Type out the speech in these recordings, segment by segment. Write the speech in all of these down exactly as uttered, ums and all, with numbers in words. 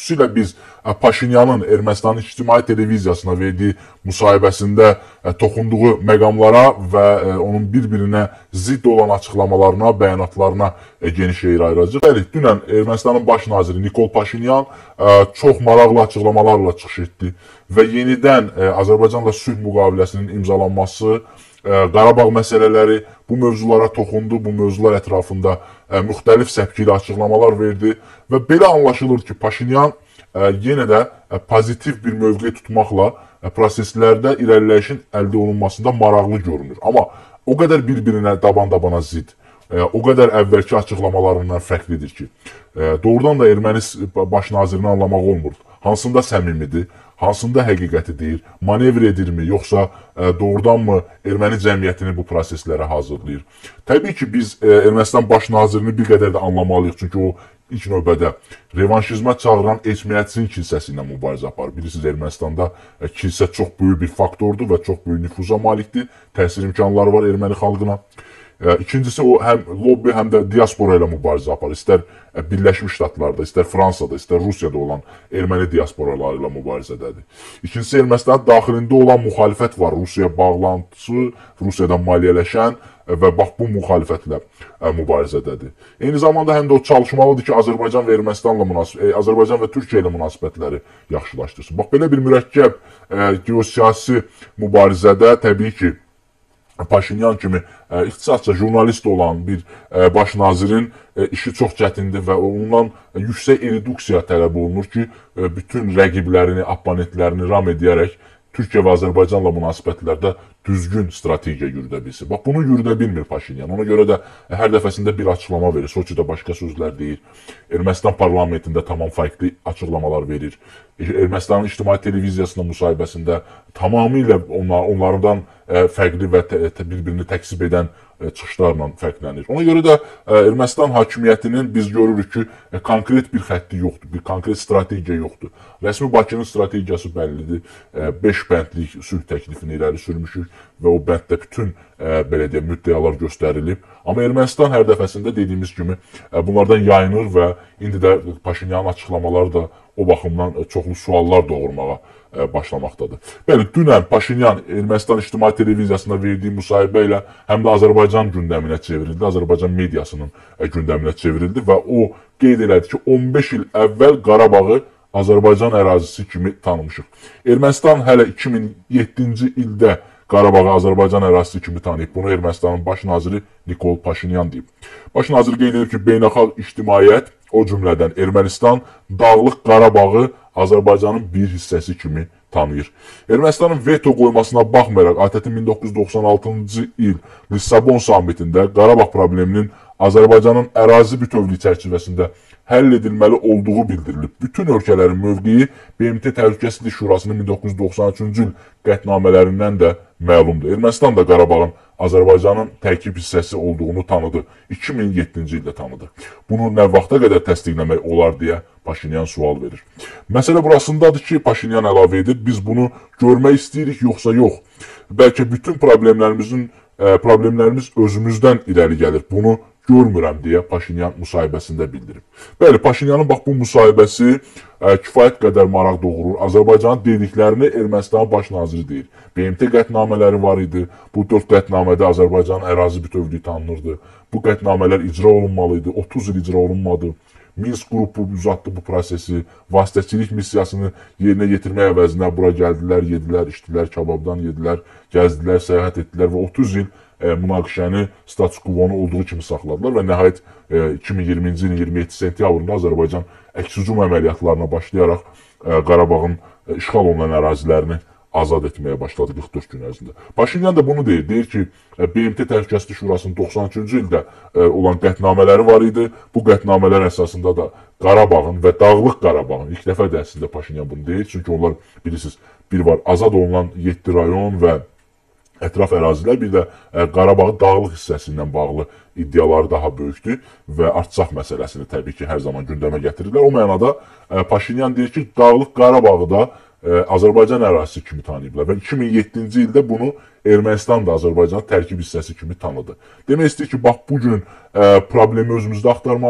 xüsusilə biz Paşinyanın Ermənistanın ictimai televiziyasına verdiyi müsahibəsində toxunduğu məqamlara və onun bir-birinə zidd olan açıqlamalarına, bəyanatlarına geniş yer ayıracaq. Bəli, dünən Ermənistanın baş naziri Nikol Paşinyan çox maraqlı açıqlamalarla çıxış etdi və yenidən Azərbaycanla sülh müqaviləsinin imzalanması, Qarabağ məsələləri, bu mövzulara toxundu, bu mövzular ətrafında müxtəlif səpkili açıqlamalar verdi və belə anlaşılır ki, Paşinyan yenə də pozitiv bir mövqe tutmaqla proseslərdə irəliləyişin əldə olunmasında maraqlı görünür. Amma o qədər bir-birinə daban-dabana zid, o qədər əvvəlki açıqlamalarından fərqlidir ki, doğrudan da erməni baş nazirini anlamaq olmur. Hansında səmimidir, hansında həqiqəti deyir, manevr edirmi, yoxsa doğrudanmı erməni cəmiyyətini bu proseslərə hazırlayır? Təbii ki, biz Ermənistan baş nazirini bir qədər də anlamalıyıq, çünki o ilk növbədə revanşizmə çağıran Eçmiyyətçinin kilsəsi ilə mübarizə aparır. Bilirsiniz, Ermənistanda kilsə çox böyük bir faktordur və çox böyük nüfuza malikdir, təsir imkanları var erməni xalqına. İkincisi, o həm lobby, həm də diaspora ilə mübarizə aparır. İstər Birləşmiş Ştatlarda, istər Fransada, istər Rusiyada olan erməni diasporaları ilə mübarizədədir. İkincisi, Ermənistanın daxilində olan müxalifət var. Rusiya bağlantısı, Rusiyadan maliyyələşən və bax bu müxalifətlə mübarizədədir. Eyni zamanda həm də o çalışmalıdır ki, Azərbaycan və Ermənistanla münasibət, Azərbaycan və Türkiyə ilə münasibətləri yaxşılaşdırsın. Bax, belə bir mürəkkəb geosiyasi mübarizədə təbii ki, Paşinyan kimi ixtisasca jurnalist olan bir baş nazirin işi çox çətindir və ondan yüksək erudiksiya tələb olunur ki, bütün rəqiblərini, opponentlərini ram edərək Türkiyə və Azərbaycanla münasibətlərdə düzgün strategiya yürüdə bilsin. Bax, bunu yürüdə bilmir Paşinyan. Ona görə də hər dəfəsində bir açıqlama verir. Soçidə başqa sözlər deyir. Ermənistan parlamentində tamam fərqli açıqlamalar verir. Ermənistanın ictimai televiziyasında müsahibəsində tamamilə onlardan fərqli və bir-birini təksib edən çıxışlarla fərqlənir. Ona görə də Ermənistan hakimiyyətinin biz görürük ki, konkret bir xətti yoxdur, bir konkret strategiya yoxdur. Rəsmi Bakının strategiyası bəllidir. beş bəndlik sülh təklifini irəli sürmüşük və o bənddə bütün belə deyək, müddəalar göstərilib. Amma Ermənistan hər dəfəsində dediyimiz kimi bunlardan yayınır və indi də Paşinyanın açıqlamaları da o baxımdan çoxlu suallar doğurmağa başlamaqdadır. Bəli, dünən Paşinyan Ermənistan ictimai televiziyasında verdiyi müsahibə ilə həm də Azərbaycan gündəminə çevrildi, Azərbaycan mediasının gündəminə çevrildi və o qeyd elədi ki, on beş il əvvəl Qarabağı Azərbaycan ərazisi kimi tanımışıq. Ermənistan hələ iki min yeddinci ildə Qarabağı Azərbaycan ərazisi kimi tanıyıb. Bunu Ermənistanın baş naziri Nikol Paşinyan deyib. Baş nazir qeyd edir ki, beynəlxalq ictimaiyyət, o cümlədən Ermənistan, Dağlıq Qarabağı Azərbaycanın bir hissəsi kimi tanıyır. Ermənistanın veto qoymasına baxmayaraq, ATƏT-in min doqquz yüz doxsan altıncı il Lissabon sammitində Qarabağ probleminin Azərbaycanın ərazi bütövlüyü çərçivəsində həll edilməli olduğu bildirilib. Bütün ölkələrin mövqeyi B M T Təhlükəsizlik Şurasının min doqquz yüz doxsan üçüncü il qətnamələrindən də məlumdur. Ermənistan da Qarabağın Azərbaycanın tərkib hissəsi olduğunu tanıdı. iki min yeddinci ildə tanıdı. Bunu nə vaxta qədər təsdiqləmək olar deyə Paşinyan sual verir. Məsələ burasındadır ki, Paşinyan əlavə edir, biz bunu görmək istəyirik, yoxsa yox. Bəlkə bütün problemlərimizin, problemlərimiz özümüzdən irəli gəlir. Bunu görmürəm deyə Paşinyan müsahibəsində bildirib. Bəli, Paşinyanın bax bu müsahibəsi kifayət qədər maraq doğurur. Azərbaycanın dediklərini Ermənistanın baş naziri deyir. B M T qətnamələri var idi. Bu dörd qətnamədə Azərbaycanın ərazi bütövlüyü tanınırdı. Bu qətnamələr icra olunmalıydı. otuz il icra olunmadı. Minsk qrupu uzatdı bu prosesi. Vasitəçilik missiyasını yerinə yetirmək əvəzinə bura gəldilər, yedilər, içdilər, kababdan yedilər, gəzdilər, səyahət etdilər və otuz il münaqişəni, status quo-nu olduğu kimi saxladılar və nəhayət iki min iyirminci ilin iyirmi yeddi sentyabrında Azərbaycan əks-hücum əməliyyatlarına başlayaraq Qarabağın işğal olunan ərazilərini azad etməyə başladı qırx dörd gün ərzində. Paşinyan da bunu deyir. Deyir ki, B M T Təhlükəsizlik Şurasının doxsan üçüncü ildə olan qətnamələri var idi. Bu qətnamələr əsasında da Qarabağın və Dağlıq Qarabağın, ilk dəfə də əslində Paşinyan bunu deyir. Çünki onlar, bilirsiniz, bir var azad olunan yeddi rayon və ətraf ərazilər, bir də Qarabağın dağlıq hissəsi ilə bağlı iddiaları daha böyükdür və Artsaq məsələsini təbii ki, hər zaman gündəmə gətirirlər. O mənada Paşinyan deyir ki, Dağlıq Qarabağı da Azərbaycan ərazisi kimi tanıyıblar və iki min yeddinci ildə bunu Ermənistan da Azərbaycanın tərkib hissəsi kimi tanıdı. Demək istəyir ki, bax, bugün problemi özümüzdə axtarmalıyıq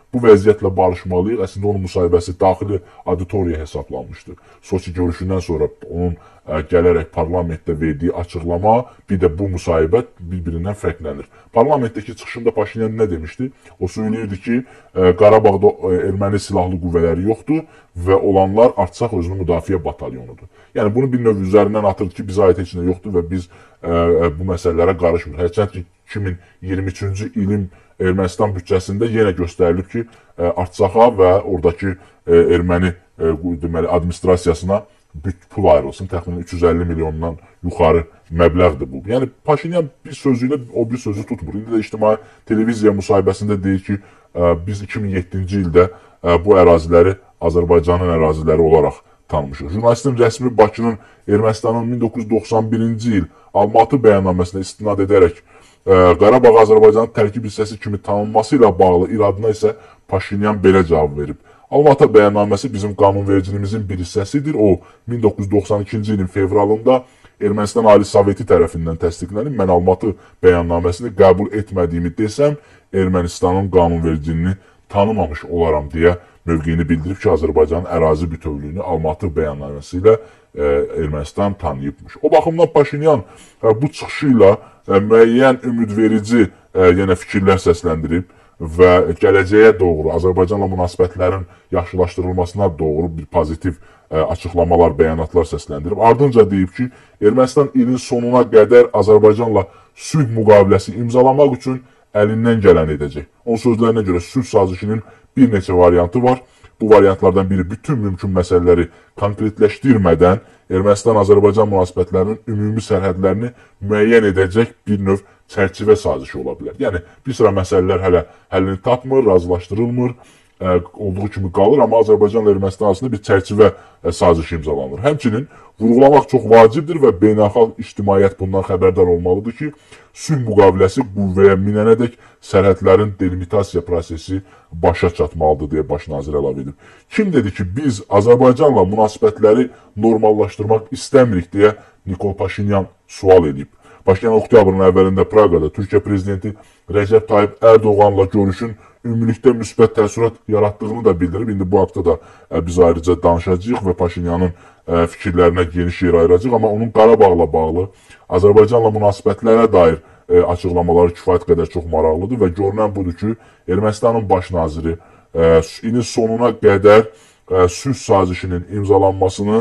bu vəziyyətlə barışmalıyıq. Əslində onun müsahibəsi daxili auditoriya hesablanmışdı. Soçi görüşündən sonra onun ə, gələrək parlamentdə verdiyi açıqlama, bir də bu müsahibə bir-birindən fərqlənir. Parlamentdəki çıxışında Paşinyan nə demişdi? O söyləyirdi ki, ə, Qarabağda ə, erməni silahlı qüvvələri yoxdur və olanlar Artsaq özünün müdafiə batalyonudur. Yəni bunu bir növ üzərindən atırdı ki, bizə aid heç nə yoxdur və biz ə, bu məsələlərə qarışmır. Hərçənd ki, iki min iyirmi üçüncü ilin Ermənistan büdcəsində yenə göstərilib ki, Artsaxa və oradakı erməni deməli, administrasiyasına pul ayrılsın. Təxminən üç yüz əlli milyondan yuxarı məbləğdir bu. Yəni Paşinyan bir sözü ilə o bir sözü tutmur. İndi də ictimai televiziya müsahibəsində deyir ki, biz iki min yeddinci ildə bu əraziləri Azərbaycanın əraziləri olaraq tanımışıq. Jurnalistin rəsmi Bakının Ermənistanın min doqquz yüz doxsan birinci il Almatı bəyannaməsinə istinad edərək Qarabağ Azərbaycanın tərkib hissəsi kimi tanınması ilə bağlı iradına isə Paşinyan belə cavab verib. Almatı bəyannaməsi bizim qanunvericiliyimizin bir hissəsidir. O, min doqquz yüz doxsan ikinci ilin fevralında Ermənistan Ali Soveti tərəfindən təsdiqlənib. Mən Almatı bəyannaməsini qəbul etmədiyimi desəm, Ermənistanın qanunvericiliyini tanımamış olaram deyə mövqeyini bildirib ki, Azərbaycanın ərazi bütövlüyünü Almatı bəyannaməsi ilə Ermənistan tanıyıbmış. O baxımdan Paşinyan bu çıxışı ilə müəyyən ümidverici yenə fikirlər səsləndirib və gələcəyə doğru Azərbaycanla münasibətlərin yaxşılaşdırılmasına doğru bir pozitiv açıqlamalar, bəyanatlar səsləndirib. Ardınca deyib ki, Ermənistan ilin sonuna qədər Azərbaycanla sülh müqaviləsi imzalamaq üçün əlindən gələn edəcək. Onun sözlərinə görə sülh sazişinin bir neçə variantı var. Bu variantlardan biri bütün mümkün məsələləri konkretləşdirmədən Ermənistan-Azərbaycan münasibətlərinin ümumi sərhədlərini müəyyən edəcək bir növ çərçivə sazişi ola bilər. Yəni, bir sıra məsələlər hələ həllini tapmır, razılaşdırılmır, ə, olduğu kimi qalır, amma Azərbaycanla Ermənistan arasında bir çərçivə ə, sazişi imzalanır. Həmçinin vurğulamaq çox vacibdir və beynəlxalq ictimaiyyət bundan xəbərdar olmalıdır ki, sülh müqaviləsi qüvvəyə minənədək sərhədlərin delimitasiya prosesi başa çatmalıdır deyə baş nazir əlavə edib. Kim dedi ki, biz Azərbaycanla münasibətləri normallaşdırmaq istəmirik deyə Nikol Paşinyan sual edib. Paşinyan oktyabrın əvvəlində Praqada Türkiyə prezidenti Rəcəb Tayyip Ərdoğanla görüşün ümumilikdə müsbət təəssürat yaratdığını da bildirib. İndi bu haqda da biz ayrıca danışacağıq və Paşinyanın fikirlərinə geniş yer ayıracaq. Amma onun Qarabağla bağlı, Azərbaycanla münasibətlərə dair açıqlamaları kifayət qədər çox maraqlıdır və görünən budur ki, Ermənistanın baş naziri ilin sonuna qədər sülh sazişinin imzalanmasını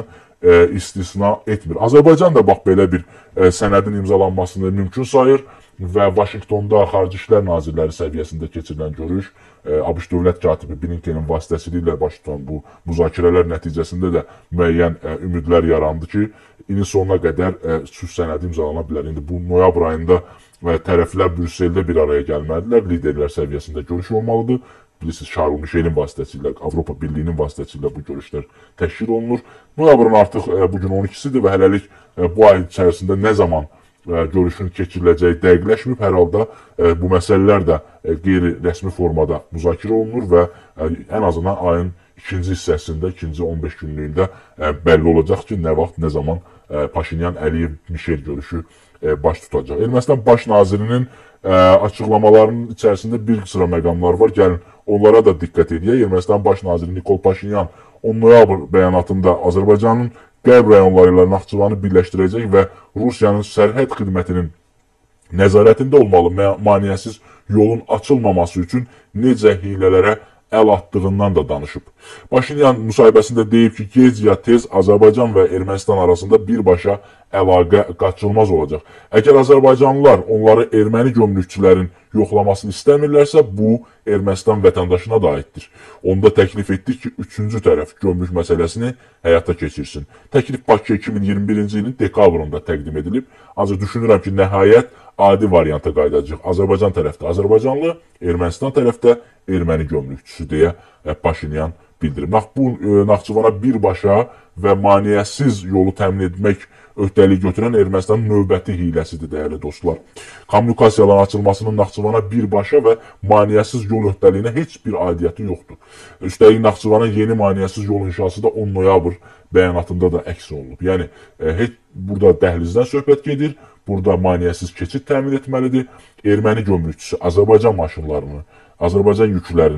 istisna etmir. Azərbaycan da bax belə bir sənədin imzalanmasını mümkün sayır və Vaşinqtonda Xarici İşlər Nazirləri səviyyəsində keçirilən görüş, ABŞ dövlət katibi Blinkenin vasitəsilə baş tutan bu müzakirələr nəticəsində də müəyyən ümidlər yarandı ki, ilin sonuna qədər sülh sənədi imzalana bilər. İndi bu noyabr ayında tərəflər Brüsseldə bir araya gəlməlidirlər, liderlər səviyyəsində görüş olmalıdır. Bilirsiniz, Şarl Mişelin vasitəsilə, Avropa Birliyinin vasitəsilə bu görüşlər təşkil olunur. Noyabrın artıq bugün on ikisidir və hələlik bu ay içərisində nə zaman görüşün keçiriləcəyi dəqiqləşməyib. Hər halda bu məsələlər də qeyri-rəsmi formada müzakirə olunur və ən azından ayın ikinci hissəsində, ikinci on beş günlüyündə bəlli olacaq ki, nə vaxt, nə zaman Paşinyan-Əliyev-Mişel görüşü baş tutacaq. Ermənistan baş nazirinin açıqlamalarının içərisində bir sıra məqamlar var. Gəlin, onlara da diqqət edək. Ermənistan baş naziri Nikol Paşinyan on noyabr bəyanatında Azərbaycanın qərb rayonları ilə Naxçıvanı birləşdirəcək və Rusiyanın sərhəd xidmətinin nəzarətində olmalı maneəsiz yolun açılmaması üçün necə hilələrə əl atdığından da danışıb. Paşinyan müsahibəsində deyib ki, gec ya tez Azərbaycan və Ermənistan arasında birbaşa əlaqə qaçılmaz olacaq. Əgər Azərbaycanlılar onları erməni gömrükçülərin yoxlamasını istəmirlərsə, bu Ermənistan vətəndaşına da aiddir. Onda təklif etdik ki, üçüncü tərəf gömrük məsələsini həyata keçirsin. Təklif Bakı iki min iyirmi birinci ilin dekabrında təqdim edilib. Ancaq düşünürəm ki, nəhayət adi varianta qayıdacaq. Azərbaycan tərəfdə Azərbaycanlı, Ermənistan tərəfdə erməni gömrükçüsü deyə Paşinyan bildirib. Bu, Naxçıvana birbaşa və maneəsiz yolu təmin etmək öhdəlik götürən Ermənistanın növbəti hiləsidir, dəyərli dostlar. Kommunikasiyaların açılmasının Naxçıvana birbaşa və maneəsiz yol öhdəliyinə heç bir aidiyyəti yoxdur. Üstəlik, Naxçıvana yeni maneəsiz yol inşası da on noyabr bəyanatında da əks olunub. Yəni, heç burada dəhlizdən söhbət gedir, burada maneəsiz keçid təmin etməlidir. Erməni gömrükçüsü Azərbaycan maşınlarını, Azərbaycan yüklərini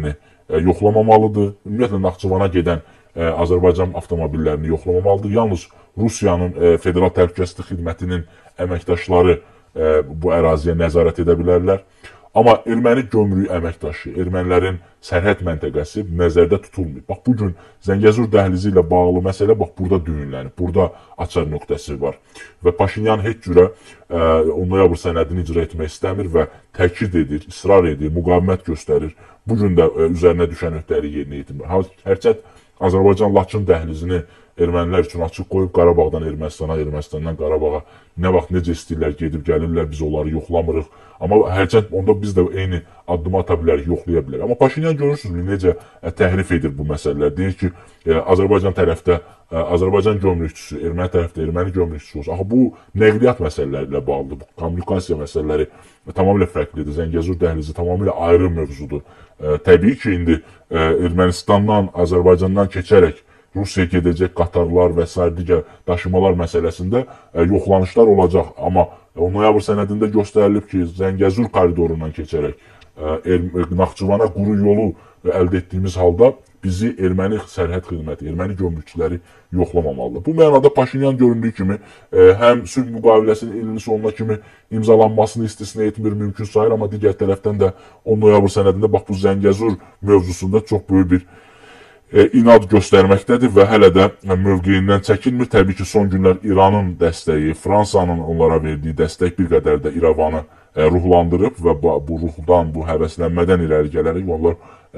yoxlamamalıdır. Ümumiyyətlə, Naxçıvana gedən Azərbaycan avtomobillərini yoxlamamalıdır. Yalnız Rusiyanın Federal Təhlükəsizlik Xidmətinin əməkdaşları bu əraziyə nəzarət edə bilərlər. Amma erməni gömrük əməkdaşı, ermənilərin sərhəd məntəqəsi nəzərdə tutulmur. Bax, bugün Zəngəzur dəhlizi ilə bağlı məsələ bax, burada düyünlənir, burada açar nöqtəsi var. Və Paşinyan heç cürə on noyabr sənədini icra etmək istəmir və təkid edir, israr edir, müqavimət göstərir. Bugün də üzərinə düşən öhdəliyi yerinə yetirmir. Hərçənd Azərbaycan-Laçın dəhlizini ermənilər üçün açıq qoyub Qarabağdan Ermənistana, Ermənistandan Qarabağa nə vaxt necə istəyirlər, gedib gəlirlər, biz onları yoxlamırıq. Amma hərçənd onda biz də eyni addım ata bilərik, yoxlaya bilərik. Amma Paşinyan görürsünüz necə təhrif edir bu məsələlər. Deyir ki, Azərbaycan tərəfdə Azərbaycan gömrükçüsü, erməni tərəfdə erməni gömrükçüsü olsun. Axı bu nəqliyyat məsələləri ilə bağlıdır, bu kommunikasiya məsələləri tamamilə fərqlidir. Zəngəzur dəhlizi tamamilə ayrı mövzudur. Təbii ki, indi Ermənistandan, Azərbaycandan keçərək Rusiyaya gedəcək qatarlar və s. digər daşımalar məsələsində yoxlanışlar olacaq. Amma on noyabr sənədində göstərilib ki, Zəngəzur koridorundan keçərək Naxçıvana quru yolu əldə etdiyimiz halda bizi erməni sərhəd xidməti, erməni gömrükçüləri yoxlamamalıdır. Bu mənada Paşinyan göründüyü kimi həm sülh müqaviləsinin ilin sonuna kimi imzalanmasını istisna etmir, mümkün sayır, amma digər tərəfdən də on noyabr sənədində bax bu Zəngəzur mövzusunda çox böyük bir inad göstərməkdədir və hələ də mövqeyindən çəkilmir. Təbii ki, son günlər İranın dəstəyi, Fransanın onlara verdiyi dəstək bir qədər də İrəvanı ruhlandırıb və bu ruhdan, bu həvəslənmədən irəli gələrək onlar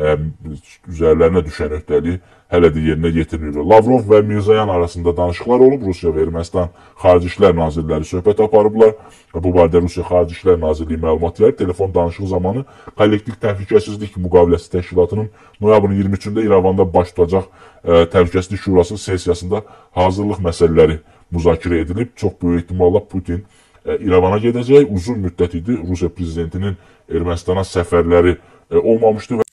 üzərlərinə düşən öhdəliyi hələ də yerinə yetirir. Lavrov və Mirzoyan arasında danışıqlar olub. Rusiya və Ermənistan Xarici İşlər Nazirləri söhbət aparıblar. Bu barədə Rusiya Xarici İşlər Nazirliyi məlumat verib. Telefon danışığı zamanı Kollektiv Təhlükəsizlik Müqaviləsi Təşkilatının noyabrın iyirmi üçündə İrəvanda baş tutacaq Təhlükəsizlik Şurası sessiyasında hazırlıq məsələləri müzakirə edilib. Çox böyük ehtimalla Putin İrəvana gedəcək. Uzun müddət idi Rusiya prezidentinin Ermənistana səfərləri olmamışdı.